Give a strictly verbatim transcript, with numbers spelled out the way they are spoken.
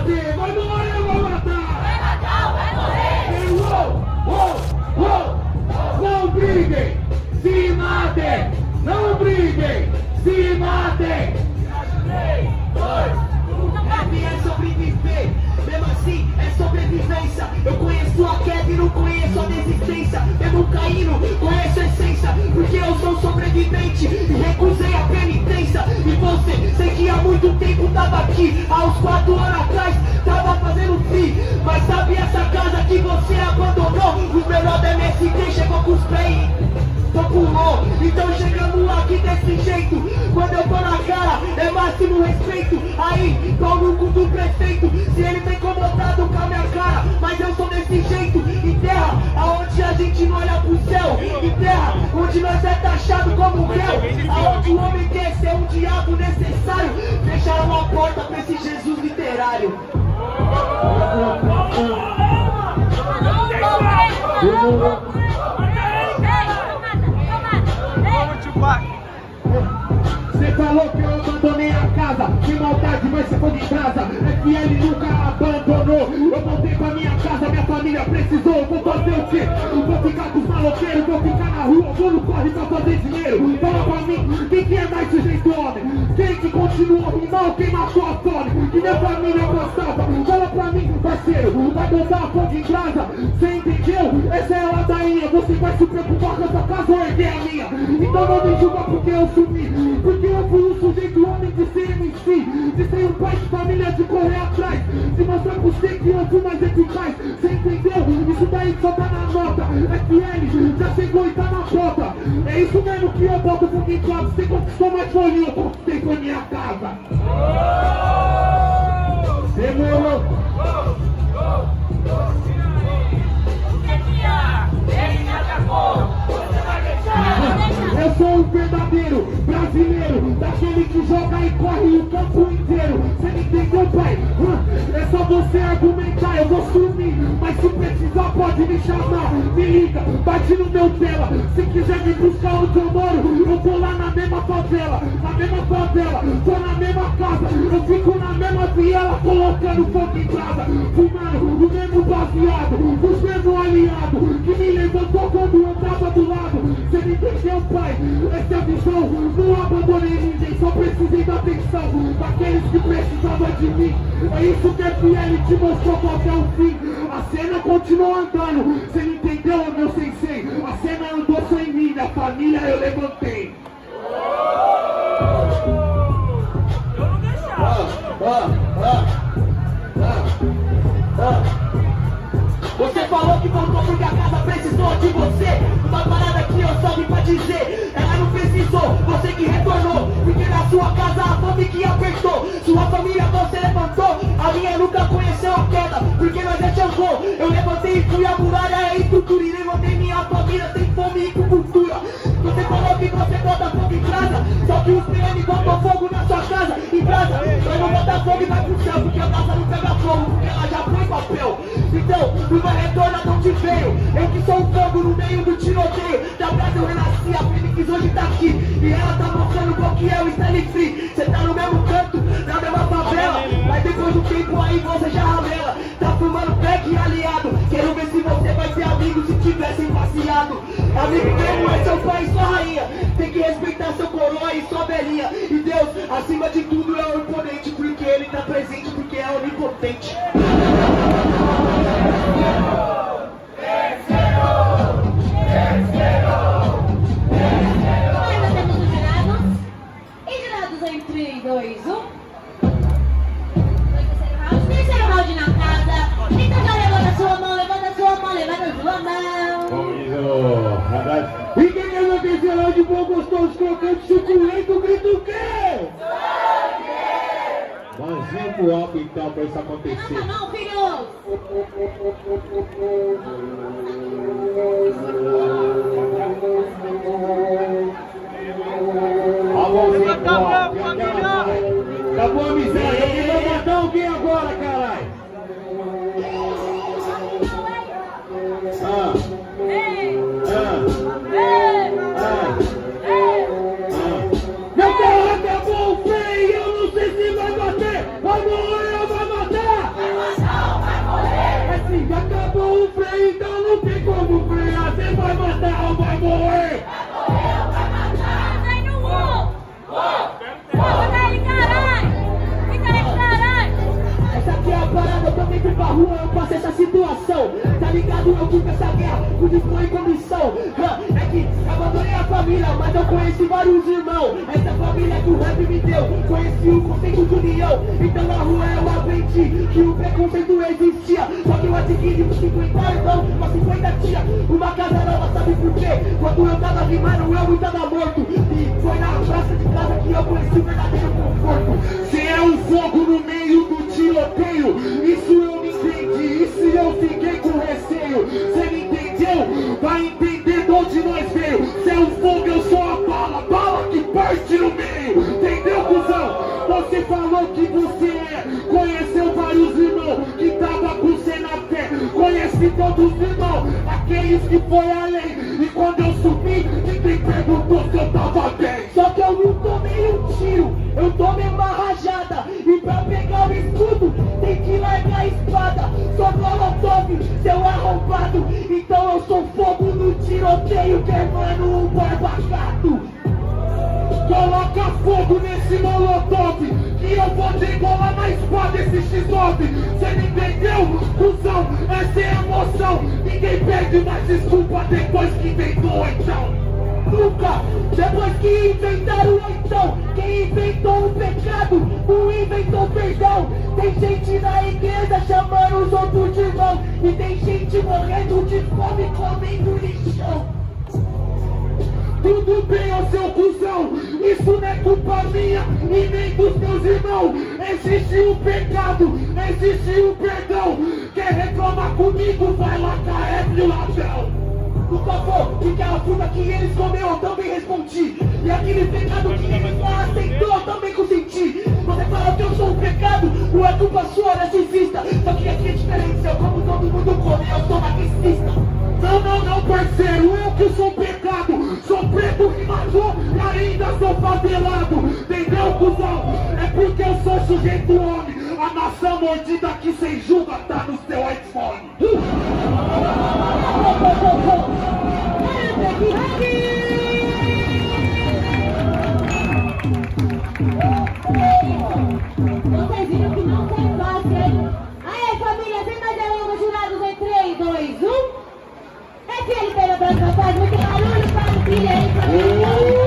bater, vai morrer, eu vou matar. Vai matar, vai morrer. Uou, uou, uou. Não briguem, se matem. Não briguem, se matem. três, dois, um. Rap é sobreviver. Mesmo assim, é sobrevivência. Eu conheço a queda e não conheço a desistência. Mesmo caindo, conheço a essência. Porque eu sou sobrevivente e recusei a penitência. E você, sei que há muito tempo tava aqui. Há uns quatro anos atrás, tava fazendo free. Mas sabe essa casa que você abandonou? Os melhores da M S T chegou com os pés populou. Então chegamos aqui desse jeito. Quando eu tô na cara, é máximo respeito. Aí, pau no cu do prefeito. Se ele tá incomodado com a minha cara, mas eu sou desse jeito. Em terra, aonde a gente não olha pro céu. Em terra, onde nós é taxado como réu. Aonde o homem quer ser um diabo necessário. Fecharam a porta pra esse Jesus literário. Você falou que eu abandonei a casa. Que maldade, vai ser fogo em casa. F L nunca abandonou. Eu voltei pra minha casa, minha família precisou. Eu vou fazer o quê? Eu vou ficar com os maloqueiros. Vou ficar na rua, vou no corre pra fazer dinheiro. Fala pra mim, quem que é mais sujeito homem? Quem que continua rimando, quem matou a fome? Que minha família gostava. Fala pra mim, parceiro, vai botar fogo em casa. Você entendeu? Essa é a ladainha. Você vai se preocupar com a sua casa ou erguer a minha? Então não me julga porque eu sumi. Porque eu fui um sujeito homem de ser M C, de ser um pai de família, de correr atrás, de mostrar pra você que eu fui mais eficaz. Você entendeu? Isso daí só tá na nota. F L já chegou e tá na bota. É isso mesmo que eu boto fogo em casa. Você conquistou mais folhinho, eu conquistei com a minha casa. Demorou. Eu sou o verdadeiro brasileiro, daquele que joga e corre o campo inteiro. Você me entendeu, pai? É só você argumentar, eu vou sumir. Mas se precisar pode me chamar. Me liga, bate no meu tela. Se quiser me buscar onde eu moro, eu vou lá na mesma favela. Na mesma favela, tô na mesma casa. Eu fico na mesma viela, colocando fogo em casa. Fumando o mesmo baseado, os mesmos aliados que me levantou quando eu tava do lado. Você me entendeu, pai? Essa é a visão. Não abandonei ninguém, só precisei da atenção daqueles que precisavam de mim. É isso que a F L te mostrou até o fim. A cena continua andando. Você entendeu, meu sensei? A cena andou sem mim, a família eu levantei. Eu não deixava. Ah, ah, ah, ah. Você falou que voltou porque a casa precisou de você. Uma parada que eu só vim pra dizer. Ela não precisou, você que retornou. Porque na sua casa a fome que apertou. Sua família você levantou. A minha nunca conheceu a queda, porque nós é Xangô. Eu levantei e fui a muralha, é estrutura. E levantei minha família, tem fome e com cultura. Você falou que você bota fogo em casa. Só que os P M botam fogo na sua casa. Em casa, eu não botar fogo e vai pro céu. Porque a casa não pega fogo, porque ela já foi papel. Então, uma retorna não te veio. Eu que sou um fogo no meio do tiroteio. Da praça eu renasci, a Fênix hoje tá aqui. E ela tá mostrando qual que é o Stanley Free. Cê tá no mesmo canto, na mesma favela. Mas depois do tempo aí você já ramela. Tá fumando pack e aliado. Quero ver se você vai ser amigo se tivessem passeado. Amigo mesmo é seu pai e sua rainha. Tem que respeitar seu coroa e sua velhinha. E Deus, acima de tudo, é o imponente. Porque ele tá presente, porque é onipotente. Ainda temos os jurados. E jurados em três, dois, um. Foi o terceiro round. Terceiro round na casa. Então já levanta sua mão, levanta sua mão, levanta sua mão. E quem quer ver terceiro round bom, gostoso, crocante, suculento, grita o quê? Mãozinha pro alto então pra isso acontecer. Levanta a mão, filhos. A mãozinha pro alto. Acabou a miséria. Quem vai matar alguém agora, caralho? Ah. Meu carro é bom, feio, eu não sei se vai bater. Vamos, eu vou matar. fui pra rua, eu passei essa situação. Tá ligado? Eu fui pra essa guerra, com disco em comissão. É que abandonei a família, mas eu conheci vários irmãos. Essa família que o rap me deu, conheci o conceito de união. Então na rua eu aprendi que o preconceito existia. Só que eu adquiri cinquenta irmãos, uma cinquenta tia, uma casa nova, sabe por quê? Quando eu tava rimando, eu não tava morto. E foi na praça de casa que eu conheci o verdadeiro conforto. Se é um fogo no meio do tiroteio, isso eu não entendi, e se eu fiquei com receio? Cê não entendeu? Vai entender de onde nós veio. Se é um fogo, eu sou a bala, bala que parte no meio. Entendeu, cuzão? Você falou que você é, conheceu vários irmãos que tava com você na fé. Conheci todos os irmãos, aqueles que foi além. E quando eu subi, ninguém perguntou se eu tava bem. Só que eu não tomei um tiro, eu tomei uma rajada. E pra pegar o escudo, tem que largar a espada. Sou molotov, seu arrombado. Então eu sou fogo no tiroteio, queimando um barbacato. Coloca fogo nesse molotov, que eu vou degolar na espada esse X nove. Cê me entendeu, cuzão? Essa é a emoção. Ninguém pede mais desculpa depois que inventou, então. Nunca, depois que inventaram então. Quem inventou o pecado, não inventou perdão. Tem gente na igreja chamando os outros de irmão. E tem gente morrendo de fome, comendo lixão. Tudo bem, ô seu cuzão, isso não é culpa minha e nem dos meus irmãos. Existe o pecado, existe o perdão. Quer reclamar comigo, vai lá com a F e o ladrão. Por favor, porque a fruta que eles comeram eu também respondi. E aquele pecado que eles não aceitou eu também consenti. Você fala que eu sou um pecado, não é culpa sua, narcisista. Só que aqui é diferente, eu como todo mundo come, eu sou narcisista. Não, não, não, parceiro, eu que sou pecado. Sou preto, rimador e ainda sou favelado. Entendeu, cuzão? É porque eu sou sujeito homem. A maçã mordida que sem julga tá no seu iPhone. Vocês viram que não tem fácil, hein? Aí, família, sem mais delongas, jurados em três, dois, um. F L P na próxima fase, muito barulho para o filho aí, família.